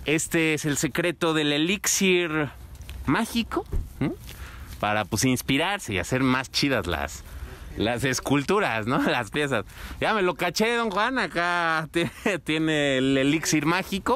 Este es el secreto del elixir mágico, para pues inspirarse y hacer más chidas las esculturas, ¿no? Las piezas. Ya me lo caché, don Juan, acá tiene el elixir mágico.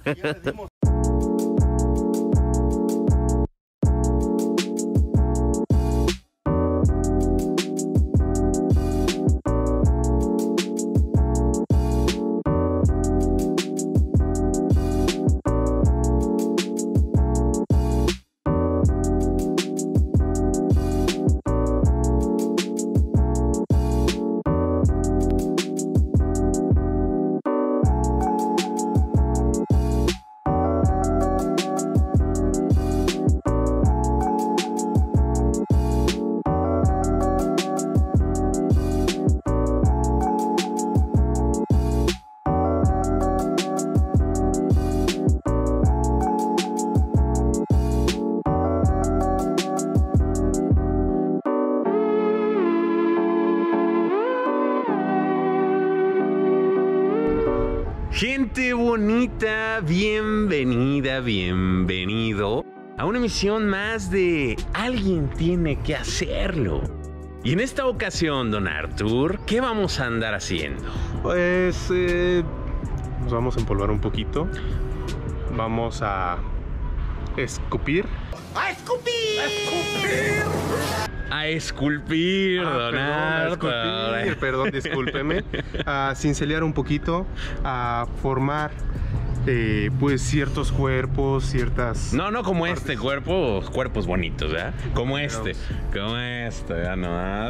Gente bonita, bienvenida, bienvenido a una emisión más de Alguien Tiene que Hacerlo. Y en esta ocasión, don Artur, ¿qué vamos a andar haciendo? Pues nos vamos a empolvar un poquito. Vamos a escupir. ¡A escupir! ¡A escupir! A esculpir, don Artur. Perdón, discúlpeme. A cincelear un poquito, a formar pues ciertos cuerpos, ciertas... No como partes. este cuerpo, cuerpos bonitos, ¿verdad? Como este, ya no.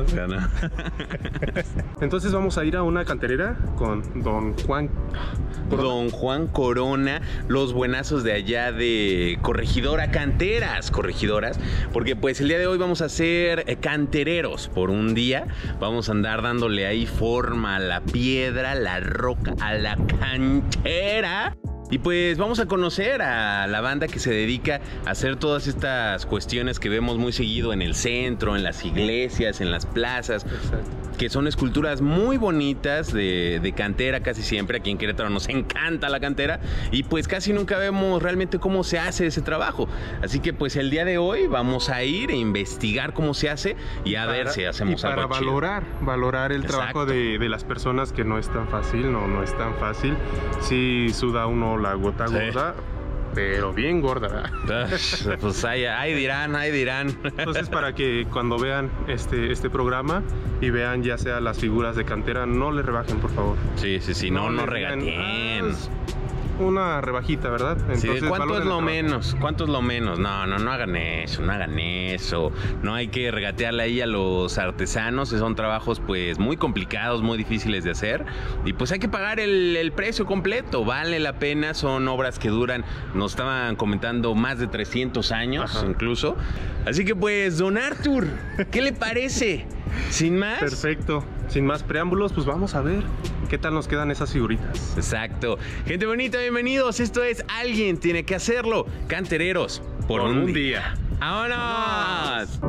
Entonces vamos a ir a una canterera con don Juan Corona. Don Juan Corona, los buenazos de allá de Corregidora, canteras corregidoras, porque pues el día de hoy vamos a ser cantereros por un día. Vamos a andar dándole ahí forma a la piedra, la roca, a la cantera. Y pues vamos a conocer a la banda que se dedica a hacer todas estas cuestiones que vemos muy seguido en el centro, en las iglesias, en las plazas. Exacto. Que son esculturas muy bonitas de cantera casi siempre. Aquí en Querétaro nos encanta la cantera y pues casi nunca vemos realmente cómo se hace ese trabajo. Así que pues el día de hoy vamos a ir a investigar cómo se hace y a ver si hacemos algo chido. Para valorar el trabajo de las personas, que no es tan fácil, no es tan fácil. Sí suda uno la gota gorda, pero bien gorda. Pues ahí dirán. Entonces, para que cuando vean este programa y vean ya sea las figuras de cantera, no le rebajen, por favor. Sí, no regateen. Una rebajita, ¿verdad? Entonces, sí, ¿cuánto es lo menos? ¿Cuánto es lo menos? No hagan eso. No hay que regatearle ahí a los artesanos. Son trabajos pues muy complicados, muy difíciles de hacer. Y pues hay que pagar el precio completo. Vale la pena, son obras que duran, nos estaban comentando, más de 300 años. Ajá. Incluso. Así que pues, don Artur, ¿qué le parece? Sin más. Perfecto. Sin más preámbulos, pues vamos a ver qué tal nos quedan esas figuritas. Exacto. Gente bonita, bienvenidos. Esto es Alguien Tiene que Hacerlo. Cantereros por un día. ¡Vámonos!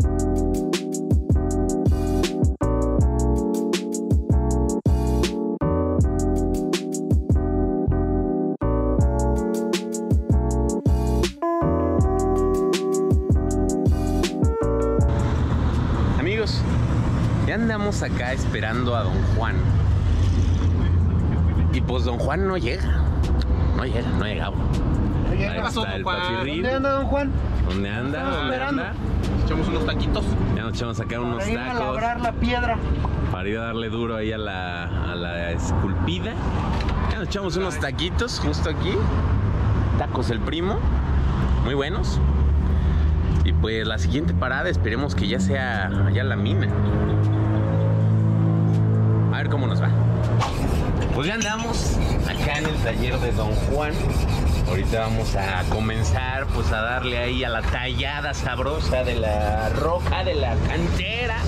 Amigos, ya andamos acá esperando a don Juan. Y pues don Juan no llega. No llega. ¿Qué pasó, don Juan? ¿Dónde anda, don Juan? ¿Dónde anda? Echamos unos taquitos. Ya nos echamos a sacar unos para ir tacos. A labrar la piedra. Para ir a darle duro ahí a la esculpida. Ya nos echamos unos taquitos justo aquí. Tacos El Primo. Muy buenos. Y pues la siguiente parada esperemos que ya sea ya la mina. A ver cómo nos va. Pues ya andamos acá en el taller de don Juan. Ahorita vamos a comenzar pues a darle ahí a la tallada sabrosa de la roca, de la cantera.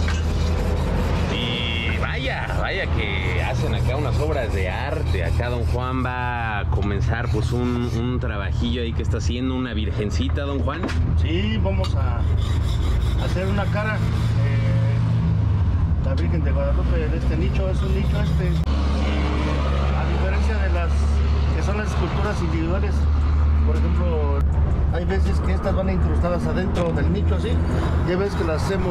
Y vaya que hacen acá unas obras de arte. Acá don Juan va a comenzar pues un trabajillo ahí que está haciendo, una virgencita, don Juan. Sí, vamos a hacer una cara. La Virgen de Guadalupe de este nicho, es un nicho a diferencia de las que son las esculturas individuales, por ejemplo, hay veces que estas van incrustadas adentro del nicho así, y hay veces que las hacemos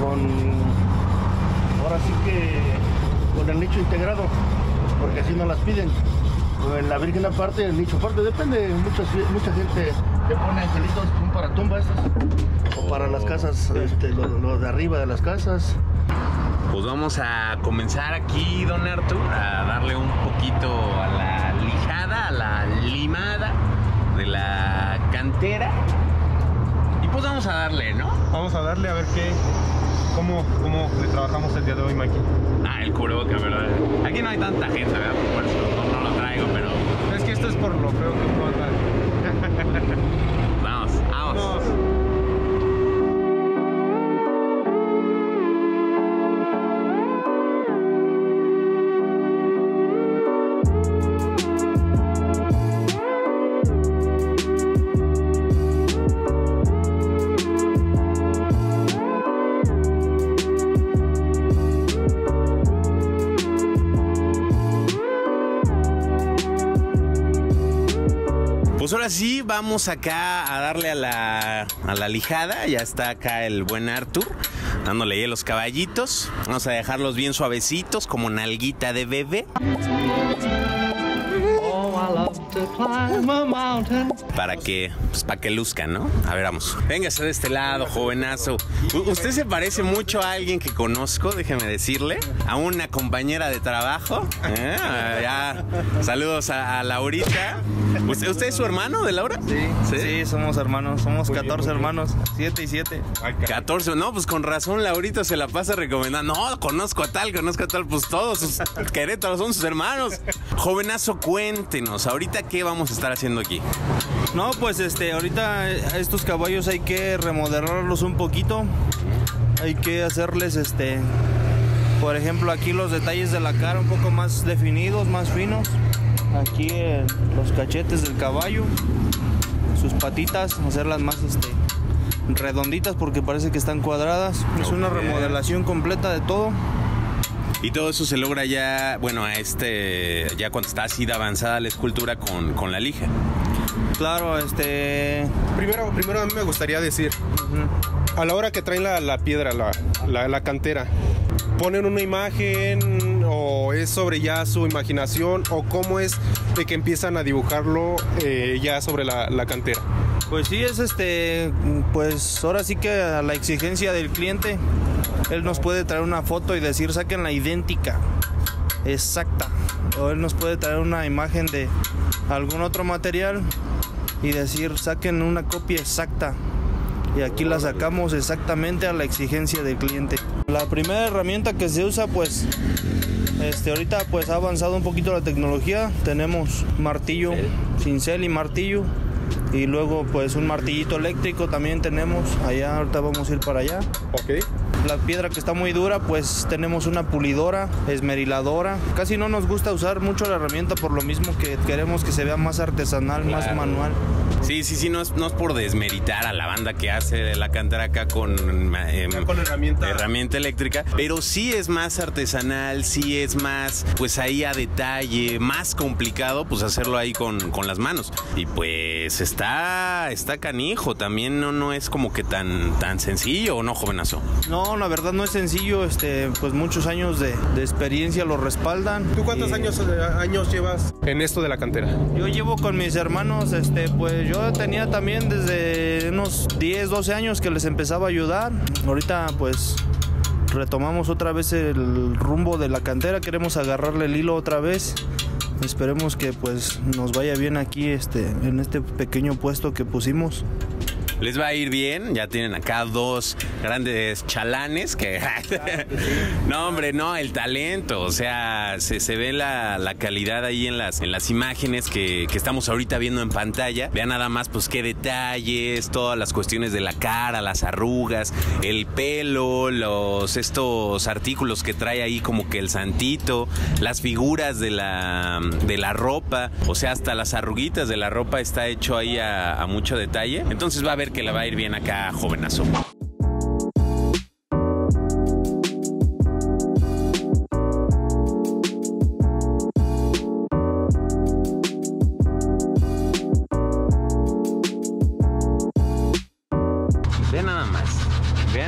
ahora sí que con el nicho integrado, porque así no las piden. O en la Virgen aparte, el nicho aparte, depende, mucha gente le pone angelitos para tumbas o para las casas, lo de arriba de las casas. Pues vamos a comenzar aquí, don Artur, a darle un poquito a la lijada, a la limada de la cantera. Y pues vamos a darle, ¿no? Vamos a darle a ver cómo le trabajamos el día de hoy, Mikey. El curoca, ¿verdad? Aquí no hay tanta gente, ¿verdad? Por eso no lo traigo, pero... Es que esto es por lo feo que tú andas. Vamos. Pues ahora sí, vamos acá a darle a la lijada. Ya está acá el buen Artur, dándole ahí a los caballitos. Vamos a dejarlos bien suavecitos, como nalguita de bebé. Para que luzcan, ¿no? A ver, vamos. Véngase de este lado, jovenazo. Usted se parece mucho a alguien que conozco, déjeme decirle. A una compañera de trabajo. Ya. Saludos a Laurita. ¿Usted es su hermano de Laura? Sí, somos hermanos. Somos 14 hermanos. 7 y 7. 14. No, pues con razón Laurita se la pasa recomendando. No, conozco a tal. Pues todos sus Querétaros son sus hermanos. Jovenazo, cuéntenos. ¿Ahorita qué vamos a estar haciendo aquí? No, pues ahorita estos caballos hay que remodelarlos un poquito. Hay que hacerles por ejemplo, aquí los detalles de la cara un poco más definidos, más finos. Aquí los cachetes del caballo, sus patitas, hacerlas más redonditas porque parece que están cuadradas. Es una remodelación completa de todo. Y todo eso se logra ya, bueno, ya cuando está así de avanzada la escultura con la lija. Claro, Primero a mí me gustaría decir, a la hora que traen la piedra, la cantera, ¿ponen una imagen o es sobre ya su imaginación o cómo es de que empiezan a dibujarlo ya sobre la cantera? Pues sí, es pues ahora sí que a la exigencia del cliente, él nos puede traer una foto y decir saquen la idéntica, exacta, o él nos puede traer una imagen de algún otro material y decir saquen una copia exacta, y aquí la sacamos exactamente a la exigencia del cliente. La primera herramienta que se usa, pues ahorita pues ha avanzado un poquito la tecnología. Tenemos martillo, cincel y martillo, y luego pues un martillito eléctrico también tenemos allá. Ahorita vamos a ir para allá. Ok. La piedra que está muy dura, pues tenemos una pulidora, esmeriladora. Casi no nos gusta usar mucho la herramienta por lo mismo que queremos que se vea más artesanal, claro, más manual. Sí, no es por desmeritar a la banda que hace la cantera acá con herramienta eléctrica, pero sí es más artesanal, sí es más, pues ahí a detalle, más complicado, pues hacerlo ahí con las manos. Y pues está canijo, también no es como que tan sencillo, ¿o no, jovenazo? No, la verdad no es sencillo, pues muchos años de experiencia lo respaldan. ¿Tú cuántos años llevas en esto de la cantera? Yo llevo con mis hermanos, pues yo tenía también desde unos 10, 12 años que les empezaba a ayudar. Ahorita pues retomamos otra vez el rumbo de la cantera, queremos agarrarle el hilo otra vez. Esperemos que pues nos vaya bien aquí en este pequeño puesto que pusimos. Les va a ir bien, ya tienen acá dos grandes chalanes que... No, hombre, no, el talento, o sea, se ve la calidad ahí en las imágenes que estamos ahorita viendo en pantalla. Vean nada más, pues qué detalles, todas las cuestiones de la cara, las arrugas, el pelo, estos artículos que trae ahí como que el santito, las figuras de la ropa, o sea, hasta las arruguitas de la ropa está hecho ahí a mucho detalle. Entonces va a ver que le va a ir bien acá, jovenazo.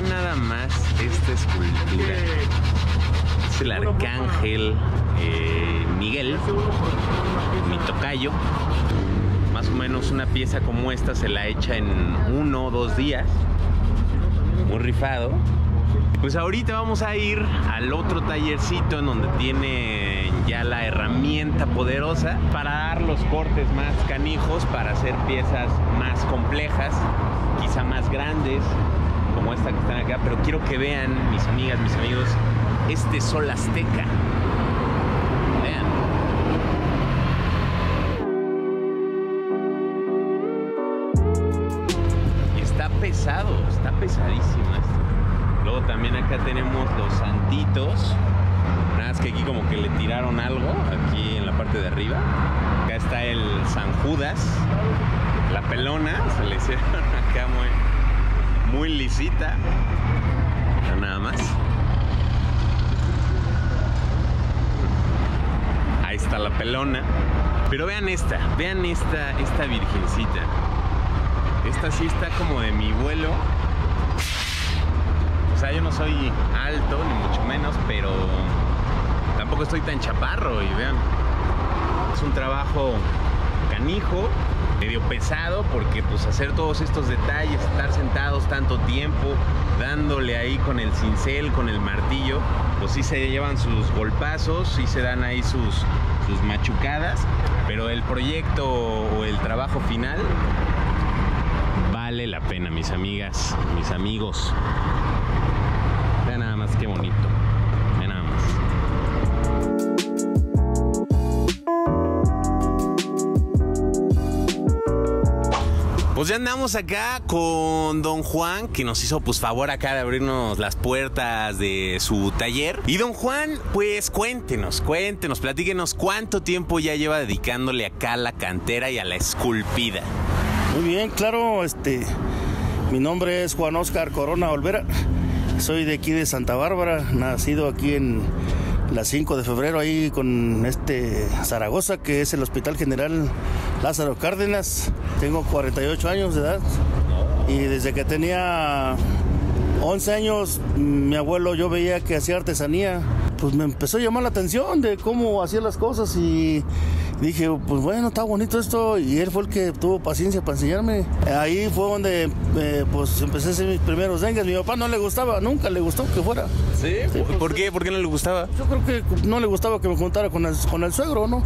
Vean nada más esta escultura. Es el arcángel Miguel, mi tocayo. Más o menos una pieza como esta se la echa en 1 o 2 días. Muy rifado. Pues ahorita vamos a ir al otro tallercito en donde tiene ya la herramienta poderosa para dar los cortes más canijos, para hacer piezas más complejas, quizá más grandes, como esta que están acá. Pero quiero que vean, mis amigas, mis amigos, este sol azteca. Vean. Y está pesado, está pesadísimo esto. Luego también acá tenemos los santitos. Nada más que aquí como que le tiraron algo, aquí en la parte de arriba. Acá está el San Judas. La pelona, se le hicieron acá muy lisita. Nada más. Ahí está la pelona. Pero vean esta virgencita. Esta sí está como de mi vuelo. O sea, yo no soy alto, ni mucho menos, pero tampoco estoy tan chaparro. Y vean, es un trabajo canijo, medio pesado, porque pues hacer todos estos detalles, estar sentados tanto tiempo, dándole ahí con el cincel, con el martillo, pues sí se llevan sus golpazos, sí se dan ahí sus machucadas, pero el proyecto o el trabajo final vale la pena, mis amigas, mis amigos. Vean nada más qué bonito. Vean nada más. Pues ya andamos acá con don Juan, que nos hizo pues favor acá de abrirnos las puertas de su taller. Y don Juan, pues cuéntenos, platíquenos cuánto tiempo ya lleva dedicándole acá a la cantera y a la esculpida. Muy bien, claro, mi nombre es Juan Oscar Corona Olvera. Soy de aquí de Santa Bárbara, nacido aquí en la 5 de febrero, ahí con Zaragoza, que es el Hospital General Lázaro Cárdenas. Tengo 48 años de edad y desde que tenía 11 años, mi abuelo, yo veía que hacía artesanía. Pues me empezó a llamar la atención de cómo hacía las cosas y dije, pues bueno, está bonito esto, y él fue el que tuvo paciencia para enseñarme. Ahí fue donde pues empecé a hacer mis primeros dengues. Mi papá no le gustaba, nunca le gustó que fuera. ¿Sí? Sí, pues, ¿Por qué? ¿Por qué no le gustaba? Yo creo que no le gustaba que me juntara con el suegro, ¿no?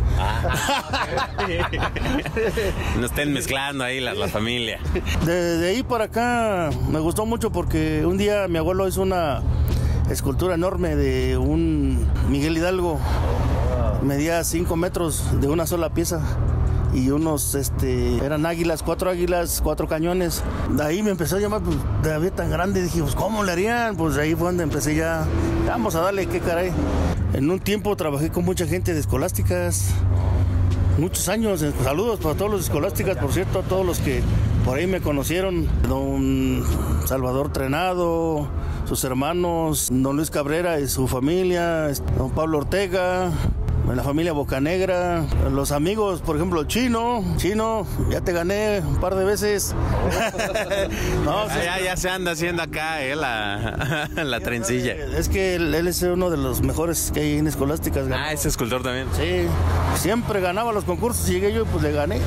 No estén mezclando ahí la familia. De ahí para acá me gustó mucho porque un día mi abuelo hizo una escultura enorme de un Miguel Hidalgo. Medía 5 metros de una sola pieza y eran águilas, 4 cañones. De ahí me empezó a llamar, pues, de había tan grande, dije, pues, ¿cómo le harían? Pues ahí fue donde empecé ya, vamos a darle, qué caray. En un tiempo trabajé con mucha gente de escolásticas, muchos años. Saludos para todos los escolásticas, por cierto, a todos los que por ahí me conocieron. Don Salvador Trenado, sus hermanos, don Luis Cabrera y su familia, don Pablo Ortega, la familia Bocanegra, los amigos, por ejemplo, Chino, ya te gané un par de veces. No, ya se anda haciendo acá la trencilla. Es que él es uno de los mejores que hay en escolásticas. Ah, es escultor también. Sí, siempre ganaba los concursos, llegué yo y pues le gané.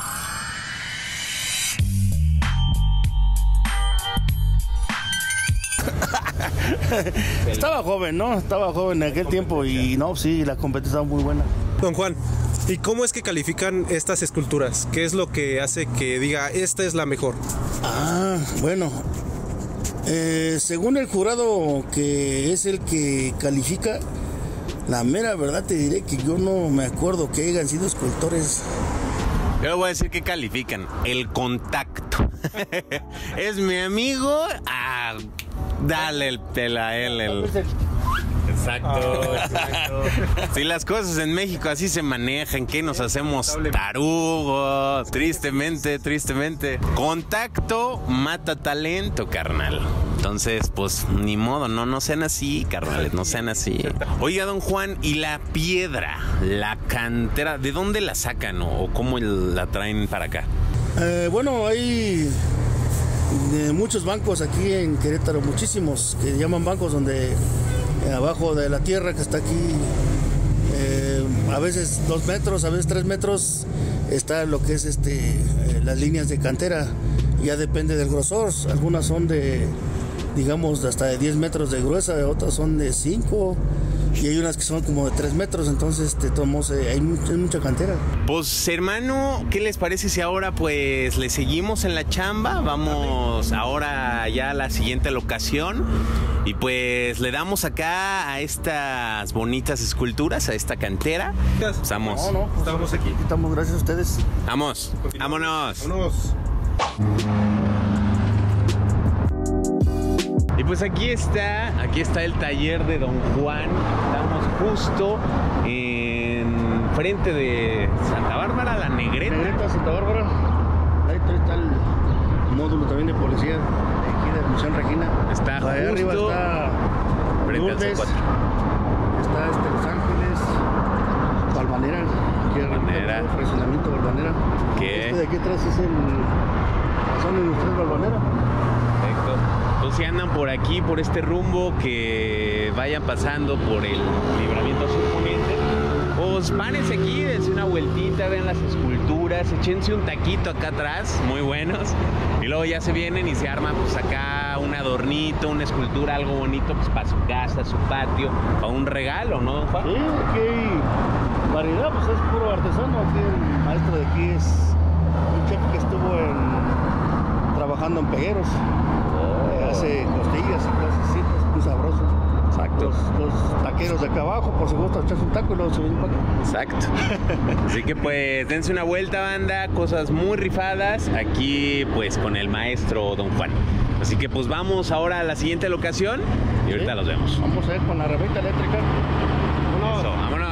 Estaba joven, ¿no? Estaba joven en aquel tiempo y no, sí, la competencia estaba muy buena. Don Juan, ¿y cómo es que califican estas esculturas? ¿Qué es lo que hace que diga, esta es la mejor? Bueno, según el jurado, que es el que califica, la mera verdad te diré que yo no me acuerdo que hayan sido escultores. Yo voy a decir que califican el contacto. Es mi amigo, dale el pela a él. Exacto. Si las cosas en México así se manejan, ¿qué nos hacemos tarugos? Tristemente. Contacto mata talento, carnal. Entonces, pues, ni modo, no sean así, carnales, no sean así. Oiga, don Juan, ¿y la piedra, la cantera, de dónde la sacan o cómo la traen para acá? Bueno, hay de muchos bancos aquí en Querétaro, muchísimos, que llaman bancos, donde abajo de la tierra que está aquí, a veces 2 metros, a veces 3 metros, está lo que es las líneas de cantera. Ya depende del grosor, algunas son de, digamos, hasta de 10 metros de gruesa, otras son de 5, y hay unas que son como de 3 metros, entonces hay mucha cantera. Pues hermano, ¿qué les parece si ahora pues le seguimos en la chamba? Vamos ahora ya a la siguiente locación y pues le damos acá a estas bonitas esculturas, a esta cantera. Estamos aquí. Estamos, gracias a ustedes. Vamos, vámonos. Vámonos. Y pues aquí está el taller de Don Juan. Estamos justo en frente de Santa Bárbara, la Negreta. Negreta, Santa Bárbara. Ahí está el módulo también de policía de aquí de Misión Regina. Está ahí justo arriba está frente al Lourdes, C4. está Los Ángeles, Balvanera, aquí Balvanera. arriba, Fraccionamiento Balvanera. ¿Qué? De aquí atrás es la zona industrial Balvanera. Perfecto. Entonces si andan por aquí, por este rumbo, que vayan pasando por el libramiento sur poniente, pues párense aquí, dense una vueltita, vean las esculturas, échense un taquito acá atrás, muy buenos, y luego ya se vienen y se arma pues acá un adornito, una escultura, algo bonito pues para su casa, su patio, para un regalo, ¿no, don Juan? Sí, aquí hay variedad, pues es puro artesano. Aquí el maestro de aquí es un chef que estuvo trabajando en Pegueros. Hace costillas y cosas así, es muy sabroso. Exacto. Los taqueros de acá abajo, por si gusta echarse un taco y luego se vienen para acá. Exacto. Así que pues dense una vuelta, banda, cosas muy rifadas aquí pues con el maestro Don Juan. Así que pues vamos ahora a la siguiente locación y ahorita los vemos. Vamos a ir con la herramienta eléctrica. Eso, vámonos.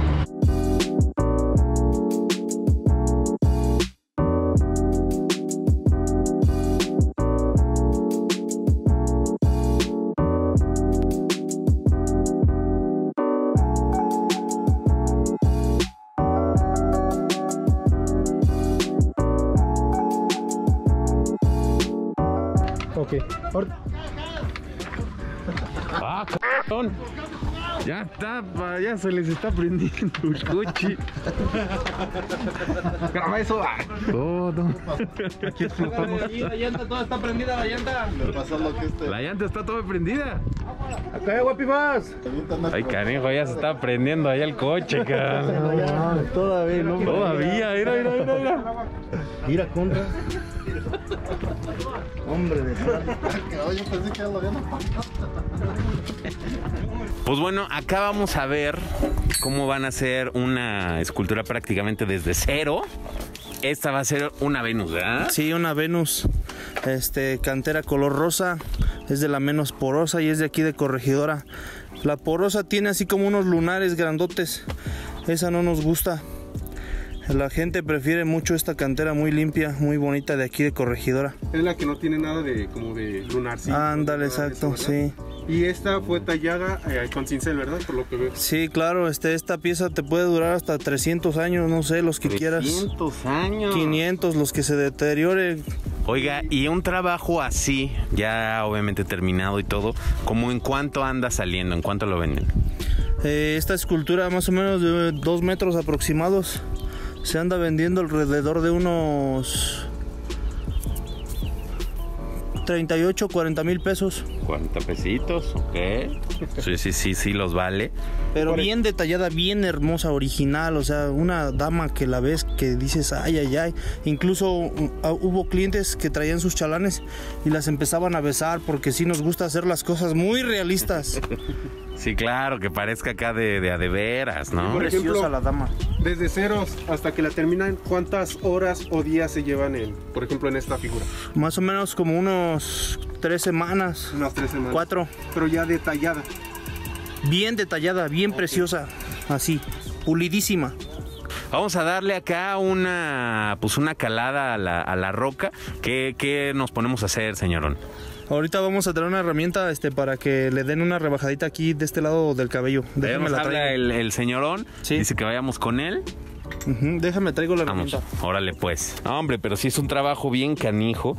Ok. Ah, cabrón. Ya está, ya se les está prendiendo el coche. Graba eso. Todo. Aquí explotamos. La llanta toda está prendida, la llanta. La llanta está toda prendida. Acá, guapifas. Ay, canijo, ya se está prendiendo allá el coche, cabrón. Todavía, no. Todavía, mira. Mira, contra. Hombre de Pues bueno, acá vamos a ver cómo van a hacer una escultura prácticamente desde cero. Esta va a ser una Venus, ¿verdad? Sí, una Venus, cantera color rosa, es de la menos porosa y es de aquí de Corregidora. La porosa tiene así como unos lunares grandotes, esa no nos gusta. La gente prefiere mucho esta cantera muy limpia, muy bonita de aquí de Corregidora. Es la que no tiene nada como de lunarcito. Ándale, exacto, sí. Y esta fue tallada con cincel, ¿verdad? Por lo que veo. Sí, claro, esta pieza te puede durar hasta 300 años, no sé, los que quieras. 300 años. 500, los que se deteriore. Oiga, y un trabajo así, ya obviamente terminado y todo, ¿cómo en cuánto anda saliendo? ¿En cuánto lo venden? Esta escultura más o menos de 2 metros aproximados se anda vendiendo alrededor de unos 38, 40 mil pesos. 40 pesitos, ok. Sí, los vale. Pero bien detallada, bien hermosa, original. O sea, una dama que la ves que dices, ay. Incluso hubo clientes que traían sus chalanes y las empezaban a besar porque sí nos gusta hacer las cosas muy realistas. Sí, claro, que parezca acá de veras, ¿no? Por ejemplo, Preciosa la dama. Desde ceros hasta que la terminan, ¿cuántas horas o días se llevan por ejemplo, en esta figura? Más o menos como unos 3 semanas. Unas 3 semanas. 4. Pero ya detallada. Bien detallada, bien preciosa. Así, pulidísima. Vamos a darle acá una calada a la roca. ¿Qué nos ponemos a hacer, señorón? Ahorita vamos a traer una herramienta para que le den una rebajadita aquí de este lado del cabello. Déjame la habla traigo. el señorón. Sí. Dice que vayamos con él. Déjame traigo la Vamos, herramienta. órale pues. No, hombre, pero sí es un trabajo bien canijo.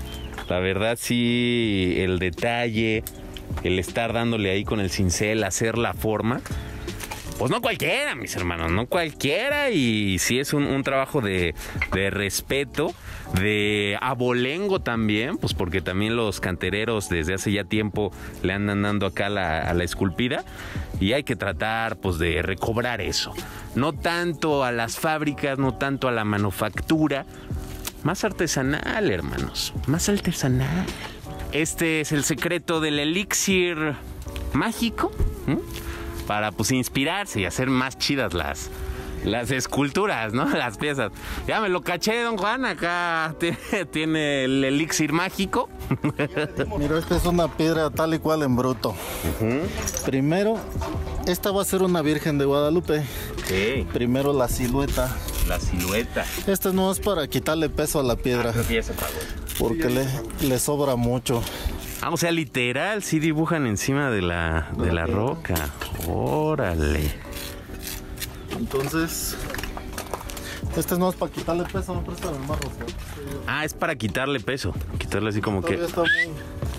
La verdad sí, el detalle, el estar dándole ahí con el cincel, hacer la forma, pues no cualquiera, mis hermanos, no cualquiera. Y sí es un trabajo de respeto, de abolengo también, pues porque también los cantereros desde hace ya tiempo le andan dando acá a la esculpida. Y hay que tratar pues de recobrar eso. No tanto a las fábricas, no tanto a la manufactura. Más artesanal, hermanos, más artesanal. Este es el secreto del elixir mágico, para pues inspirarse y hacer más chidas las esculturas, ¿no? Las piezas. Ya me lo caché, don Juan, acá tiene el elixir mágico. Mira, esta es una piedra tal y cual en bruto. Primero, esta va a ser una Virgen de Guadalupe. Sí. Primero la silueta. La silueta. Esta no es para quitarle peso a la piedra. Creo que ya se apagó. Porque le sobra mucho. Ah, o sea, literal, sí dibujan encima de la roca. Órale. Entonces, este no es para quitarle peso, no presta el marro. Ah, es para quitarle peso. Quitarle así como Todavía que... está muy...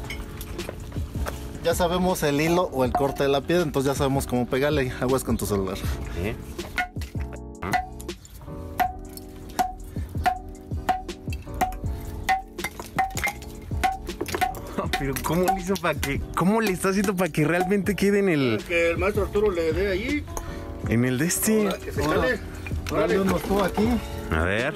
Ya sabemos el hilo o el corte de la piedra, entonces ya sabemos cómo pegarle. Aguas con tu celular. ¿Sí? Pero ¿cómo le hizo cómo le está haciendo para que realmente quede en el... Que el maestro Arturo le dé ahí. En el de este. Para que se cale. Dale unos tú aquí. A ver.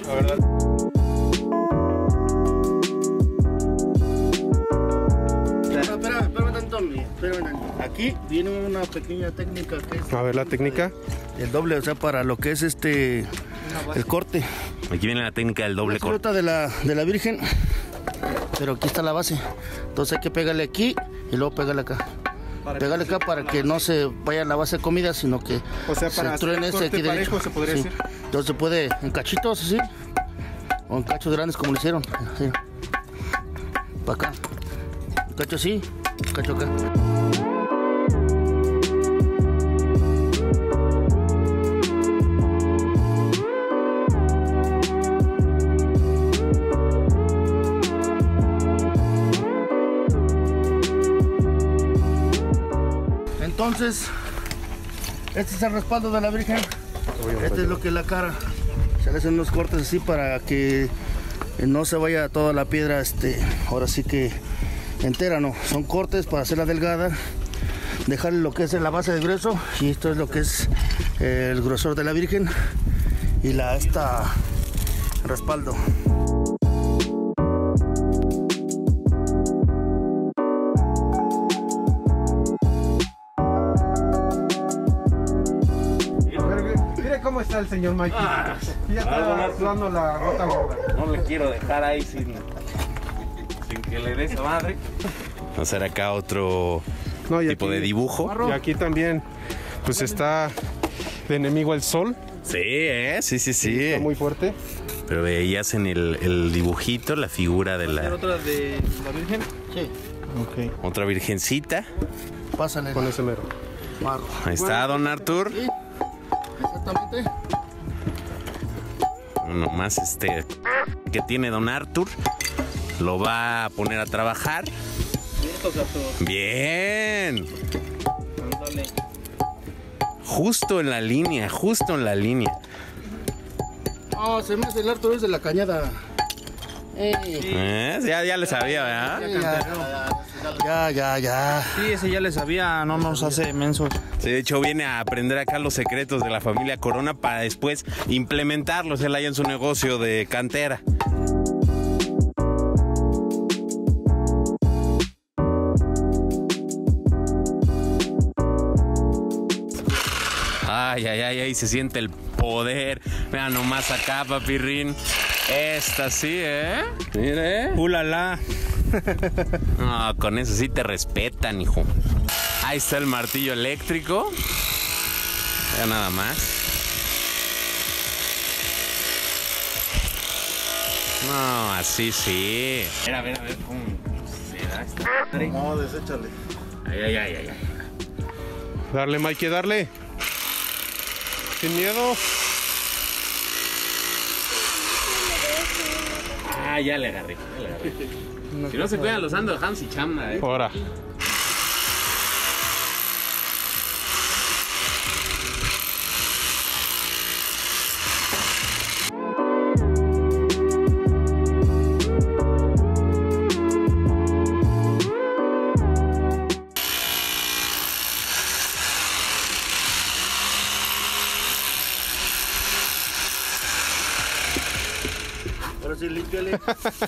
Espérame tanto, aquí viene una pequeña técnica que es... A ver la técnica. El doble, o sea, para lo que es el corte. Aquí viene la técnica del doble La corte. silueta de la Virgen, pero aquí está la base. Entonces hay que pegarle aquí y luego pegarle acá. Pegarle acá para que no se vaya a la base de comida, sino que O sea, para se hacer truene el corte aquí derecho. parejo, se podría decir. Entonces se puede en cachitos así, o en cachos grandes como lo hicieron. Así. Para acá. Un cacho así, un cacho acá. Entonces, este es el respaldo de la Virgen. Este es lo que es la cara. Se le hacen unos cortes así para que no se vaya toda la piedra, ahora sí que entera, no. Son cortes para hacerla delgada, dejarle lo que es la base de grueso, y esto es lo que es el grosor de la Virgen y respaldo. Mire cómo está el señor Mikey. Ya está sudando la gota gorda. No le quiero dejar ahí sin que le dé esa madre. Vamos a hacer acá otro No, y tipo aquí- de dibujo. Y aquí también, pues está de enemigo el sol. Sí, sí. Está muy fuerte. Pero veías en el dibujito la figura de la... ¿Otra de la Virgen? Sí, Ok. Otra virgencita. pásale. Con ese mero. Marro. Ahí está, don Artur. Sí, exactamente. Uno más que tiene don Artur. Lo va a poner a trabajar. Bien. Ándale. Justo en la línea, justo en la línea. No, se me hace el Arturo es de la cañada. Ya le sabía, ¿verdad? Ya. Sí, ese ya le sabía, no nos hace mensos. Sí, de hecho viene a aprender acá los secretos de la familia Corona para después implementarlos él ahí en su negocio de cantera. Ay, se siente el poder. Mira nomás acá, papirrín. Esta sí, ¿eh? Mire. ¡Ulala! No, con eso sí te respetan, hijo. Ahí está el martillo eléctrico. Ya nada más. No, así sí. A ver cómo se da esta madre. No, deséchale. Ay. Darle, Mikey, darle. Sin miedo. Ah, ya le agarré. Si no se cuidan, los ando dejando sin chamba, Ahora. Ahora sí, límpiale.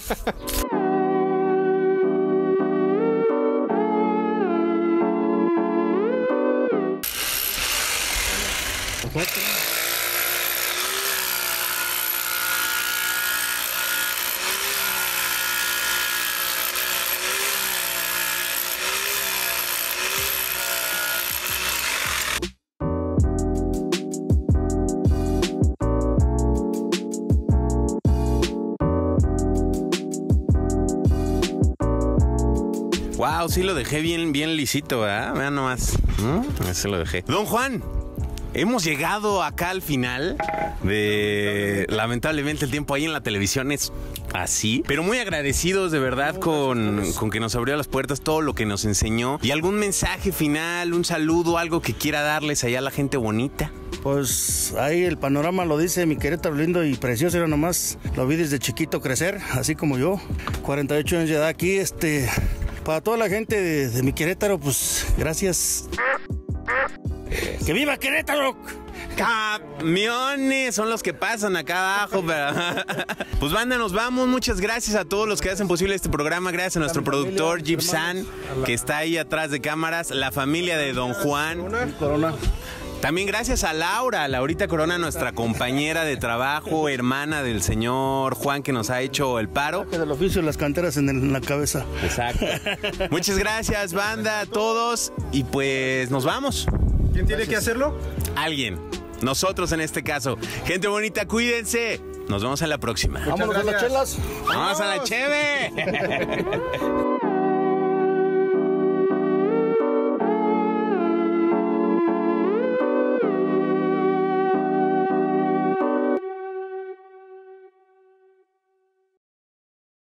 Wow, sí lo dejé bien lisito, ¿verdad? Vean nomás. Ese lo dejé. Don Juan, hemos llegado acá al final de... Lamentablemente el tiempo ahí en la televisión es así, pero muy agradecidos de verdad con que nos abrió las puertas, todo lo que nos enseñó. ¿Y algún mensaje final, un saludo, algo que quiera darles allá a la gente bonita? Pues ahí el panorama lo dice mi Querétaro lindo y precioso, era nomás. Lo vi desde chiquito crecer, así como yo. 48 años de edad aquí, para toda la gente de mi Querétaro, pues gracias. ¡Que viva Querétaro! Camiones son los que pasan acá abajo. Pues banda, nos vamos. Muchas gracias a todos los que hacen posible este programa. Gracias a nuestro productor Gibson, que está ahí atrás de cámaras. La familia de Don Juan. Corona. También gracias a Laurita Corona, nuestra compañera de trabajo, hermana del señor Juan, que nos ha hecho el paro. Del oficio, las canteras en la cabeza. Exacto. Muchas gracias, banda, a todos. Y pues nos vamos. ¿Quién tiene que hacerlo? Alguien. Nosotros en este caso. Gente bonita, cuídense. Nos vemos en la próxima. Vámonos a las chelas. ¡Vamos a la cheve!